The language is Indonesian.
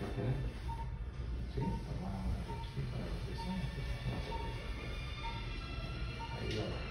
tener. Sí, vamos a ver aquí para la presión. Ahí va.